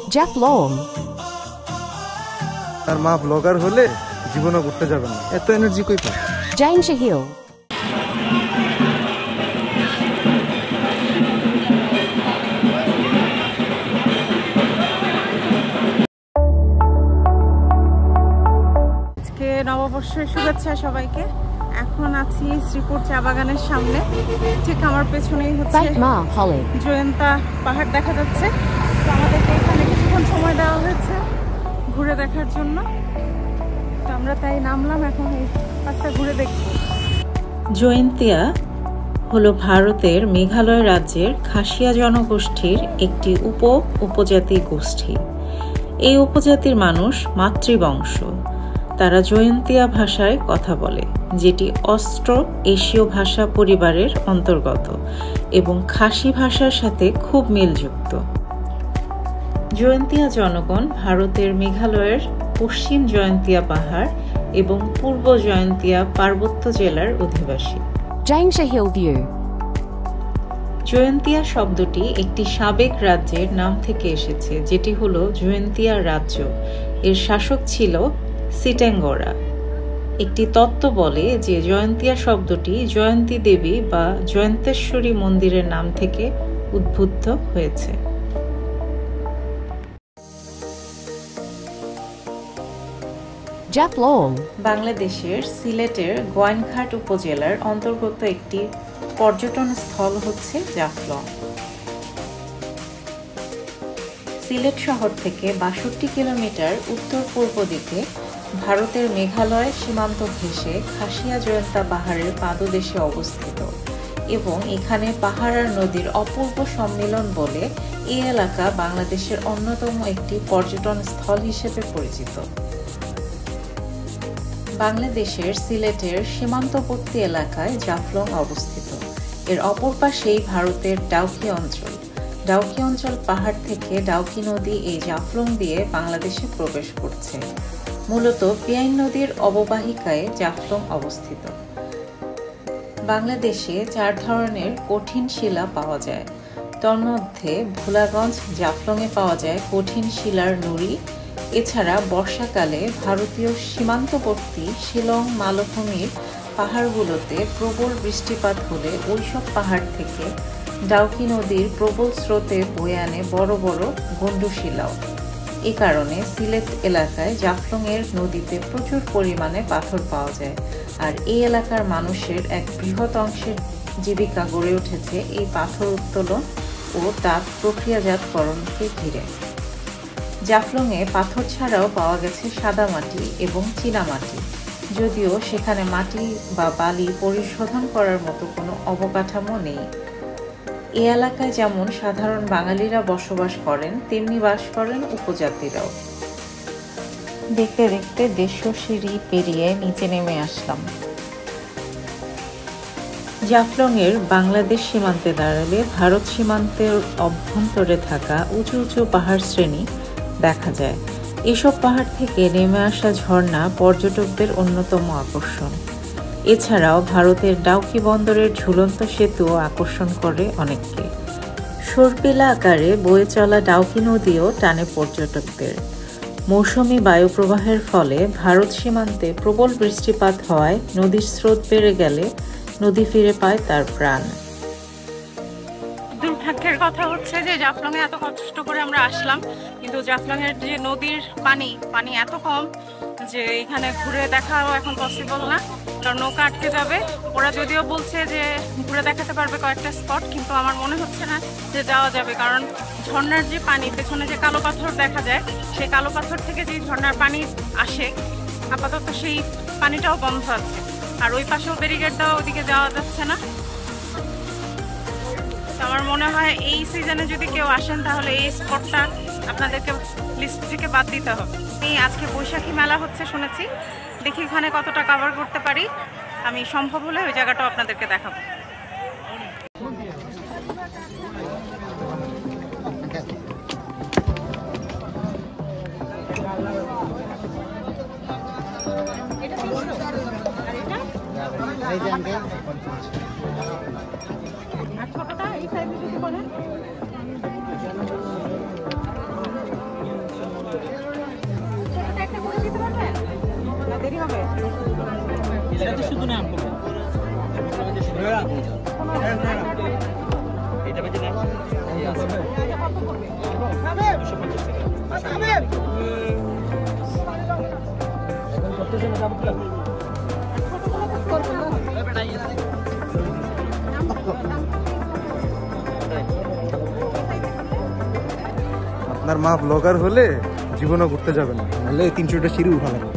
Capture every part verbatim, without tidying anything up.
Jeff Long তার মা blogger হলে জীবনও করতে যাবে না, এত এনার্জি কই পায়? Jane Shahil আজকে নববর্ষের শুভেচ্ছা সবাইকে। এখন আছি শ্রীপুর চা বাগানের সামনে, ঠিক আমার পেছনেই হচ্ছে জয়ন্তা পাহাড় দেখা যাচ্ছে। তো আমাদেরকে এখানে কিছুক্ষণ সময় দেওয়া হয়েছে ঘুরে দেখার জন্য, তো আমরা তাই নামলাম, এখন এই পাশটা ঘুরে দেখব। জয়ন্তিয়া হলো ভারতের মেঘালয় রাজ্যের খাসিয়া জনগোষ্ঠীর একটি উপ উপজাতি গোষ্ঠী। এই উপজাতির মানুষ মাতৃবংশ। তারা জয়ন্তিয়া ভাষায় কথা বলে, যেটি অস্ট্রো এশীয় ভাষা পরিবারের অন্তর্গত এবং খাসি ভাষার সাথে খুব মিলযুক্ত। জয়ন্তিয়া জনগণ ভারতের মেঘালয়ের পশ্চিম জয়ন্তিয়া পাহাড় এবং পূর্ব জয়ন্তিয়া পার্বত্য জেলার অধিবাসী। Jane Shahil View জয়ন্তিয়া শব্দটি একটি সাবেক রাজ্যের নাম থেকে এসেছে, যেটি হলো জয়ন্তিয়া রাজ্য। এর শাসক ছিল সিটেঙ্গরা। একটি তত্ত্ব বলে যে জয়ন্তিয়া শব্দটি জয়ন্তী দেবী বা জয়ন্তেশ্বরী মন্দিরের নাম থেকে উদ্ভূত হয়েছে। Jeff Long বাংলাদেশের সিলেটের গোয়াইনঘাট উপজেলার অন্তর্গত একটি পর্যটন স্থল হচ্ছে জাফলং। সিলেট শহর থেকে বাষট্টি কিলোমিটার উত্তর পূর্ব দিকে ভারতের মেঘালয় সীমান্ত ঘেঁষে খাসিয়া জয়ন্তা পাহাড়ের পাদদেশে অবস্থিত এবং এখানে পাহাড় আর নদীর অপূর্ব সম্মিলন বলে এই এলাকা বাংলাদেশের অন্যতম একটি পর্যটন স্থল হিসেবে পরিচিত। বাংলাদেশের সিলেটের সীমান্তবর্তী এলাকায় জাফলং অবস্থিত। এর অপর পাশেই ভারতের ডাউকি অঞ্চল। ডাউকি অঞ্চল পাহাড় থেকে ডাউকি নদী এই জাফলং দিয়ে বাংলাদেশে প্রবেশ করছে। মূলত পিয়াইন নদীর অববাহিকায় জাফলং অবস্থিত। বাংলাদেশে চার ধরনের কঠিন শিলা পাওয়া যায়। তন্মধ্যে ভোলাগঞ্জ জাফলংয়ে পাওয়া যায় কঠিন শিলার নুড়ি। এছাড়া বর্ষাকালে ভারতীয় সীমান্তবর্তী শিলং মালভূমির পাহাড়গুলোতে প্রবল বৃষ্টিপাত হলে ওইসব পাহাড় থেকে ডাউকি নদীর প্রবল স্রোতে বয়ে আনে বড় বড় গণ্ডুশিলাও। এ কারণে সিলেট এলাকায় জাফলংয়ের নদীতে প্রচুর পরিমাণে পাথর পাওয়া যায়, আর এই এলাকার মানুষের এক বৃহৎ অংশের জীবিকা গড়ে উঠেছে এই পাথর উত্তোলন ও তাপ প্রক্রিয়াজাতকরণকে ঘিরে। জাফলংয়ে পাথর ছাড়াও পাওয়া গেছে সাদা মাটি এবং চীনামাটি, যদিও সেখানে মাটি বা বালি পরিশোধন করার মতো কোনো অবকাঠামো নেই। এই এলাকায় যেমন সাধারণ বাঙালিরা বসবাস করেন, তেমনি বাস করেন উপজাতিরাও। দেখতে দেখতে দেড়শো সিঁড়ি পেরিয়ে নিচে নেমে আসলাম। জাফলংয়ের বাংলাদেশ সীমান্তে দাঁড়ালে ভারত সীমান্তের অভ্যন্তরে থাকা উঁচু উঁচু পাহাড় শ্রেণী দেখা যায়। এসব পাহাড় থেকে নেমে আসা ঝর্ণা পর্যটকদের অন্যতম আকর্ষণ। এছাড়াও ভারতের ডাউকি বন্দরের ঝুলন্ত সেতুও আকর্ষণ করে অনেককে। সর্পিলা আকারে বয়ে চলা ডাউকি নদীও টানে পর্যটকদের। মৌসুমি বায়ুপ্রবাহের ফলে ভারত সীমান্তে প্রবল বৃষ্টিপাত হওয়ায় নদীর স্রোত বেড়ে গেলে নদী ফিরে পায় তার প্রাণ। দুর্ভাগ্যের কথা হচ্ছে যে জাফলংয়ে এত কষ্ট করে আমরা আসলাম, কিন্তু জাফলংয়ের যে নদীর পানি পানি এত কম যে এখানে ঘুরে দেখাও এখন পসিবল না, কারণ নৌকা আটকে যাবে। ওরা যদিও বলছে যে ঘুরে দেখাতে পারবে কয়েকটা স্পট, কিন্তু আমার মনে হচ্ছে না যে যাওয়া যাবে, কারণ ঝর্ণার যে পানি, পেছনে যে কালো পাথর দেখা যায়, সেই কালো পাথর থেকে যে ঝর্ণার পানি আসে, আপাতত সেই পানিটাও বন্ধ আছে। আর ওই পাশেও ব্যারিকেড দেওয়া, ওদিকে যাওয়া যাচ্ছে না। আমার মনে হয় এই সিজনে যদি কেউ আসেন তাহলে এই স্পটটা আপনাদেরকে লিস্ট থেকে বাদ দিতে হবে। আমি আজকে বৈশাখী মেলা হচ্ছে শুনেছি, দেখি ওখানে কতটা কভার করতে পারি। আমি সম্ভব হলে ওই জায়গাটাও আপনাদেরকে দেখাবো। আর ছোটটা এই সাইডে যদি বলেন হবে? আপনার মা ব্লগার হলে জীবনও ঘুরতে যাবেন না, নাহলে তিনশোটা সিঁড়ি উঠা লাগবে।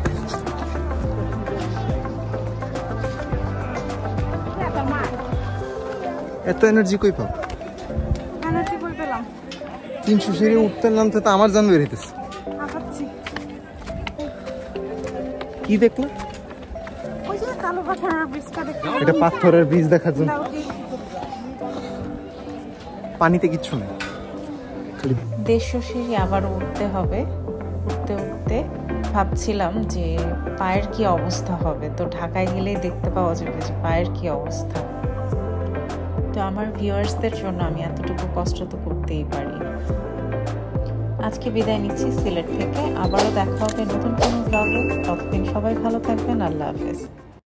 এত এনার্জি কই পাও? এনার্জি কই পেলাম? তিনশো সিঁড়ি উঠতে নামতে তো আমার জান বেরিয়েছে। আগাচ্ছি। কি দেখলে? ওই যে কালো পাথরের ব্রিজটা দেখতে। এটা পাথরের ব্রিজ দেখার জন্য। পানিতে কিচ্ছু নেই। দেড়শো সিঁড়ি আবার উঠতে হবে। উঠতে উঠতে ভাবছিলাম যে পায়ের কি অবস্থা হবে, তো ঢাকায় গেলেই দেখতে পাওয়া যাবে যে পায়ের কি অবস্থা। তো আমার ভিউয়ার্সদের জন্য আমি এতটুকু কষ্ট তো করতেই পারি। আজকে বিদায় নিচ্ছি সিলেট থেকে, আবারও দেখা হবে নতুন কোনো ব্লগে। ততদিন সবাই ভালো থাকবেন, আল্লাহ হাফেজ।